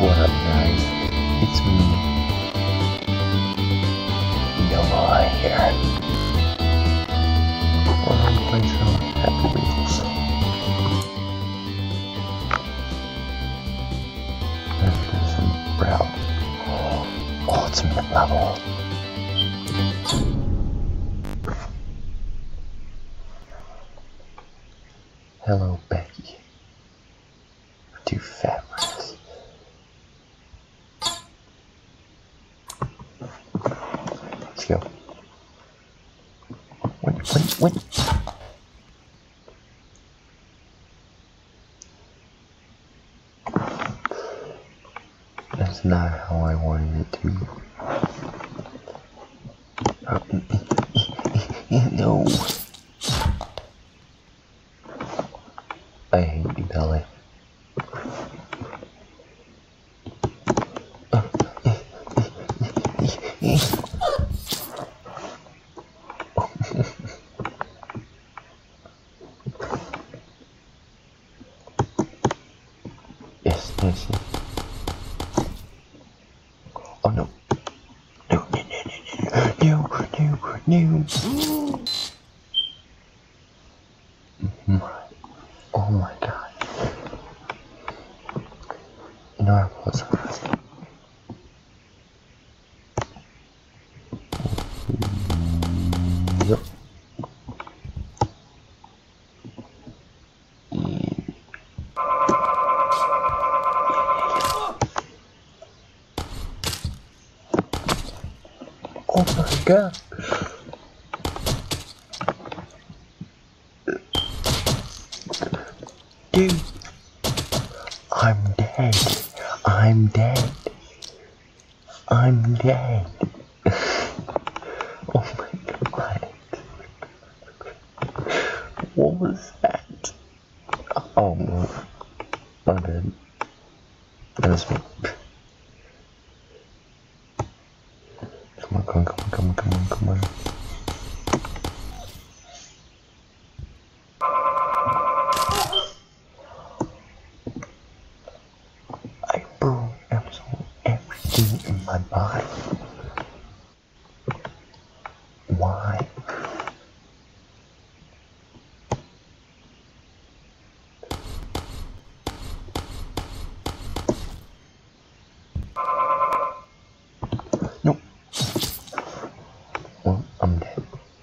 What up, guys? It's me, Noah here. We're gonna play some Happy Wheels. Let's do some route. Ultimate level. Hello, Becky. You're too fat for this. Let's go. Wait. That's not how I wanted it to be. No. I hate you, Belly. Yes. Oh no. No. Oh my god. You know I was Yep. Oh my god. Dude. I'm dead. Oh my god. What was that? Oh no. My bad. That's me. Come on. I broke absolutely everything in my body. Why? Nope. Well, I'm dead.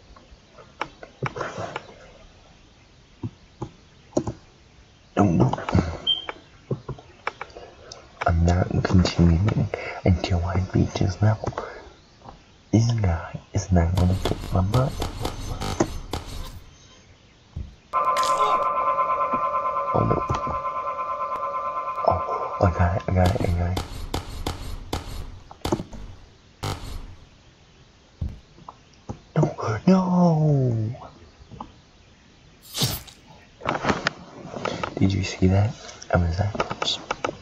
No. I'm not continuing until I beat this level. This guy is not gonna kick my butt. Oh no. Oh, I got it. No. Did you see that? I was that close.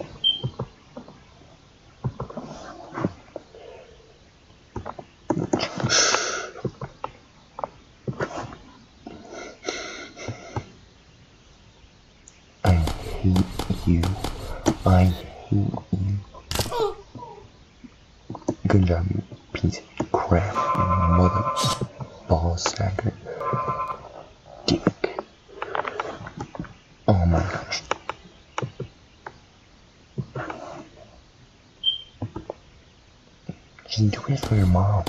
I hate you. Good job, you piece of crap, you mother ball sacker. Dick. Oh my gosh. Just do it for your mom.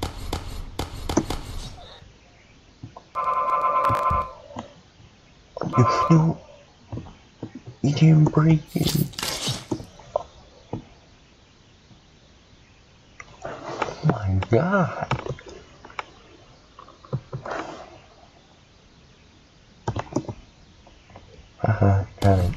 No. You didn't break it. Oh my god. Got it.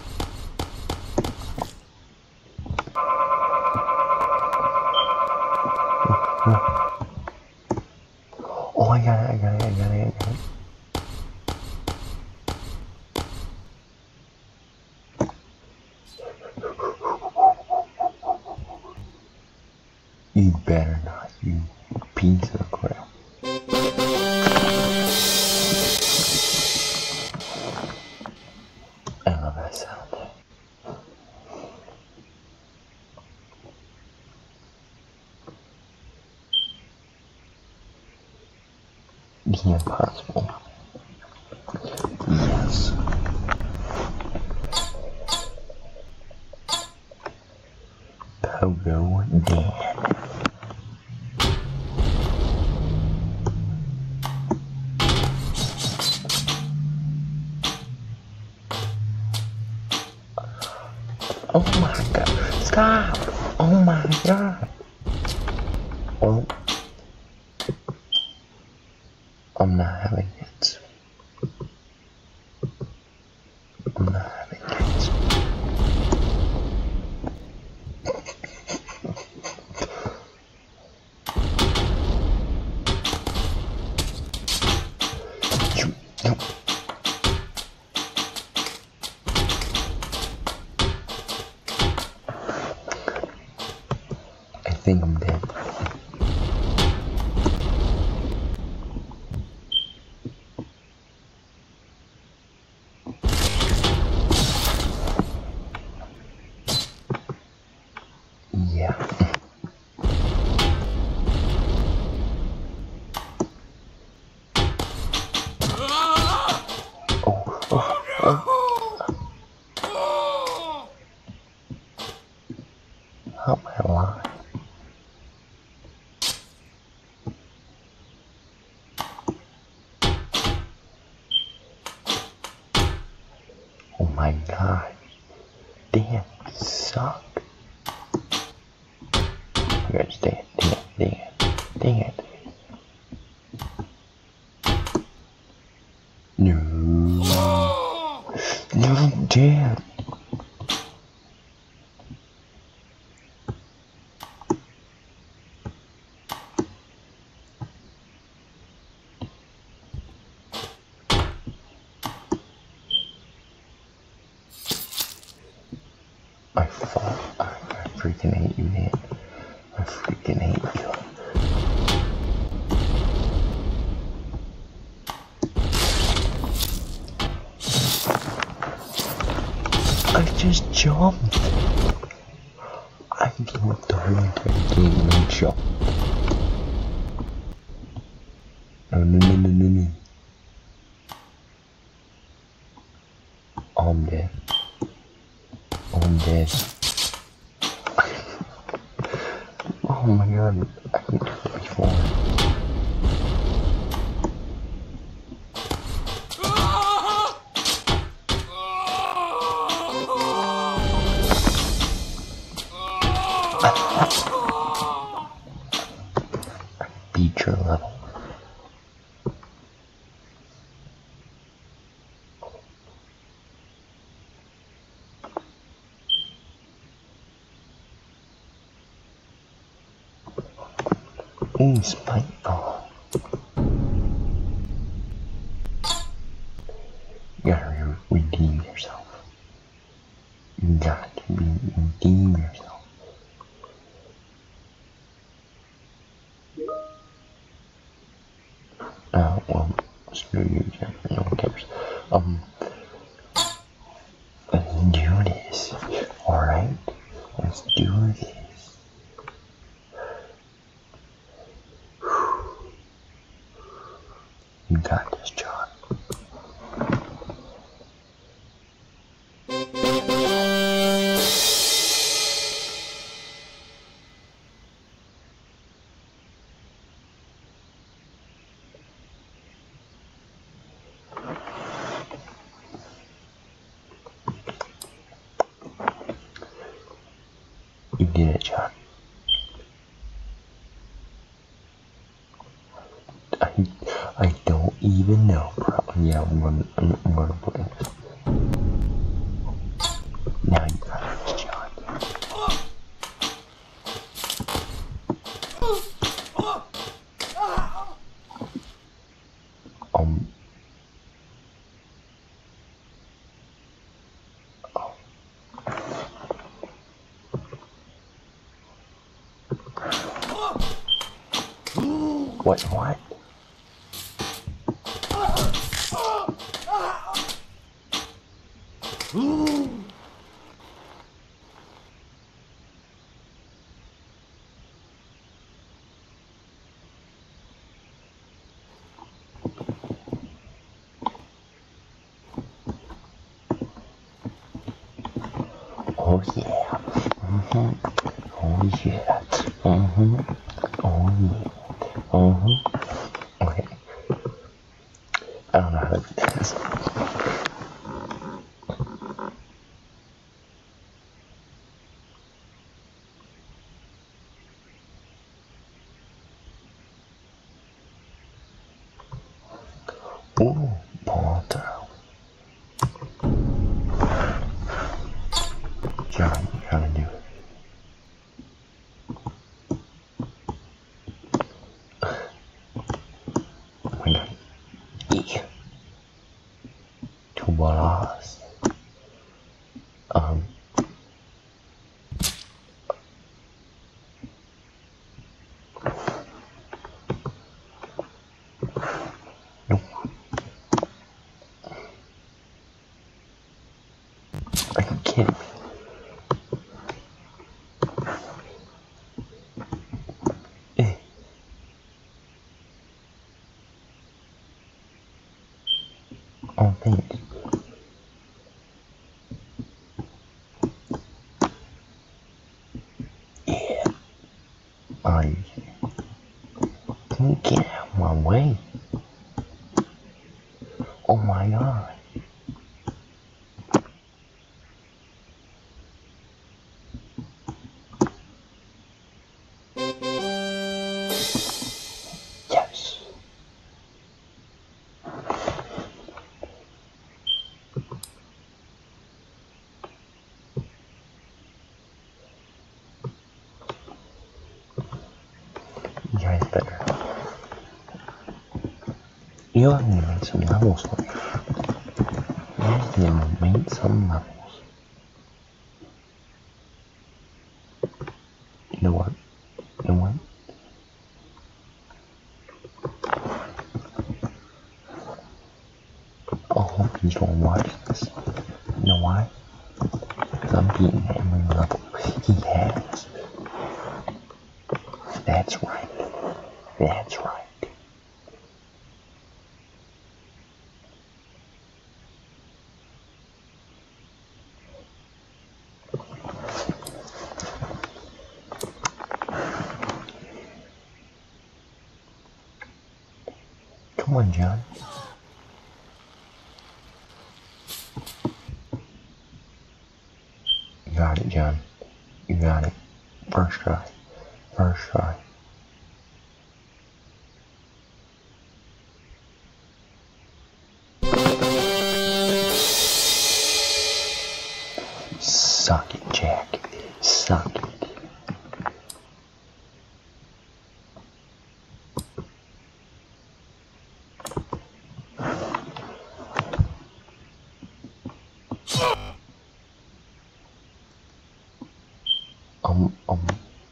Oh, I got it. You better not, you piece of crap. I love that sound. the impossible. Yes. Pogo Dan. Oh my god. Stop! Oh my god. Oh. I'm not having it. I'm not having it. No. I think I'm dead. Yeah. How am I alive? Oh my god. Damn, suck. I gotta stay. Dang it. No. No, damn. I freaking hate you, man. I freaking hate you. I just jumped. I jumped the whole entire game and I jumped. No. I'm dead. I'm dead. Oh my god, I can do it before. Beat your level. Ooh, spike. Oh. You gotta redeem yourself. You got to redeem yourself. Well, screw you, Jeffrey. No one cares. Let's do this. Alright? Let's do this. You got this, John. You did it, John. I don't even know, bro. Yeah, I'm gonna play this. Now you got it, John. What? Oh yeah. Oh yeah. Oh yeah. Okay. I don't know how to do this. Ooh, Potter. John, you gotta do it. Oh my god. Yeah. Two balls. Um. Nope. Are you kidding me? Oh, thanks. Yeah. Are you kidding? Can you get out of my way? Oh my god. Yes. You guys better. You have to make some levels for me. You have to make some levels. You know what? You know what? I hope he's gonna watch this. You know why? Because I'm beating every level he has. That's right. That's right. Come on, John. You got it, John. You got it. First try. First try. Suck it, Jack. Suck it. Um, um.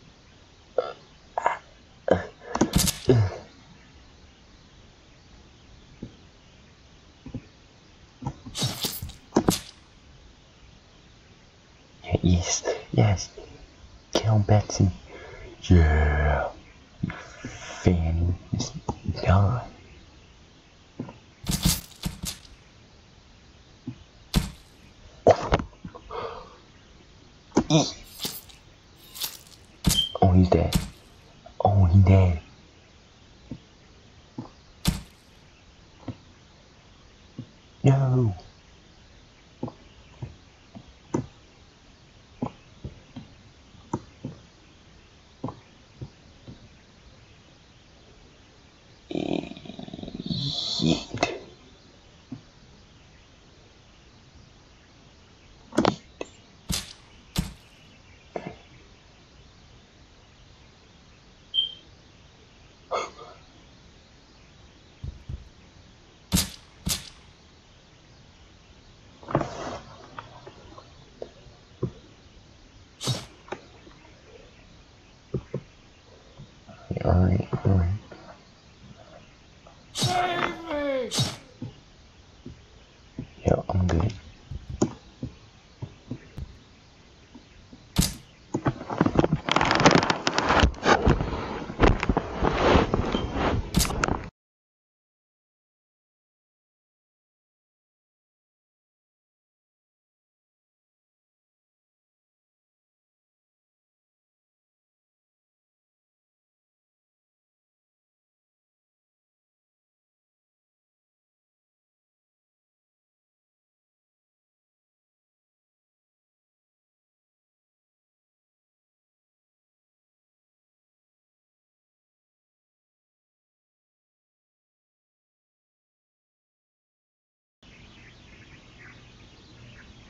Yes, yes. Kill Betsy. Yeah. You fanny. It's done. Oh, he's dead. Oh, he's dead. No. Yeet.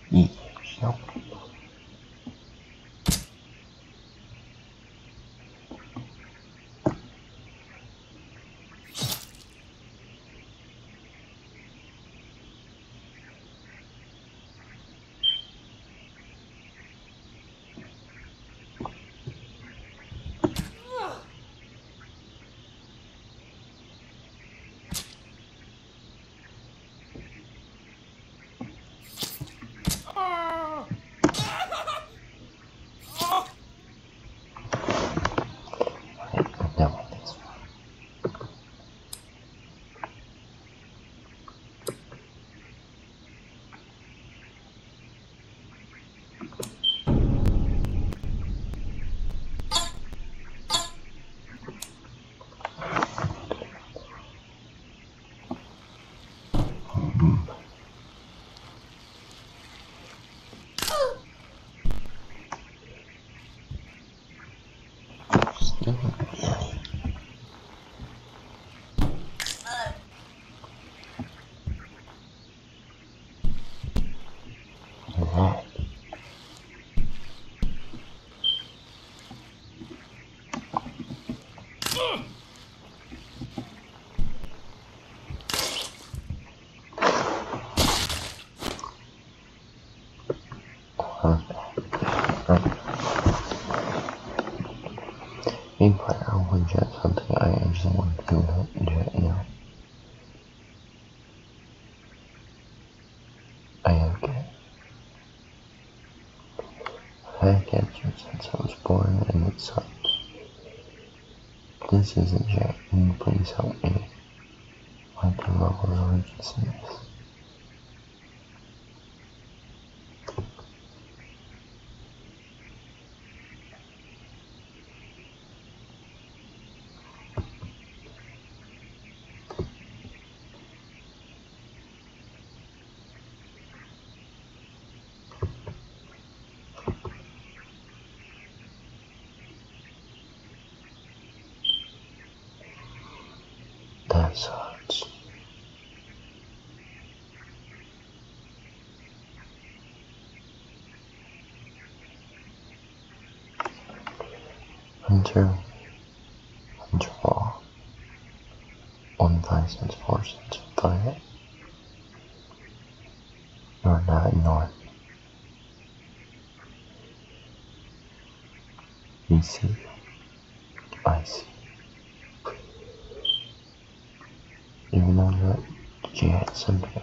years. Nope. Meanwhile, I want to check something I actually want to do now. I have captured since I was born, and it sucks. This isn't Jack. Can you please help me? Like the level of urgency. That sucks. Hunter Law. 1,405. You're not north. You see? I see. Even though that she had something.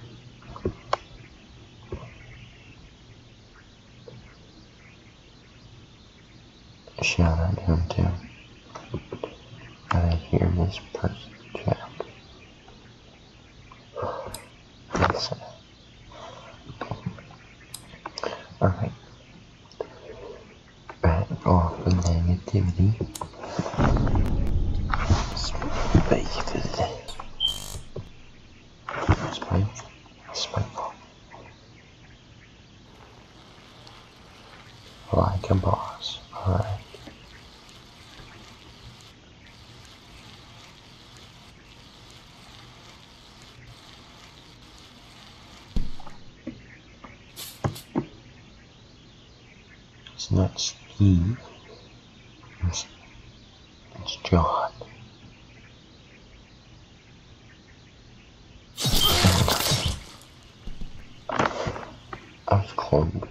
Shout out to him too. Gotta hear this person chat. Listen. Alright. Back off the negativity. Spiteful. Like a boss. Alright. It's not Steve. It's John. I was cloned.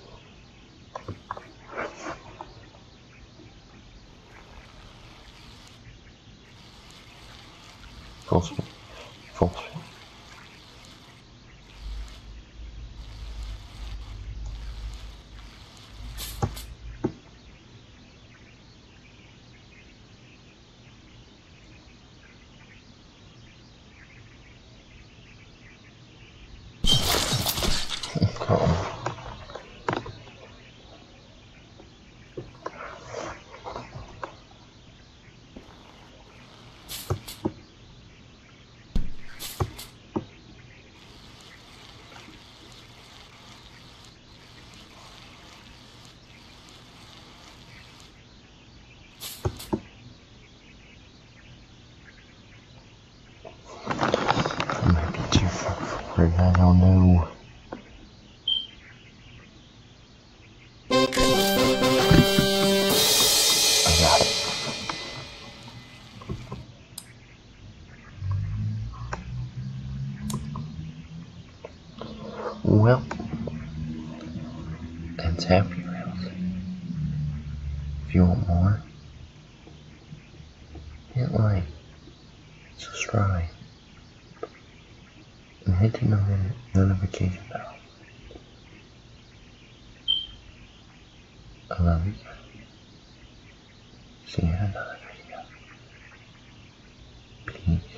Full speed. Full speed. I don't know. Well, that's Happy Rails. If you want more, hit like, subscribe, and hit the notification bell. I love you. See you in another video. Peace.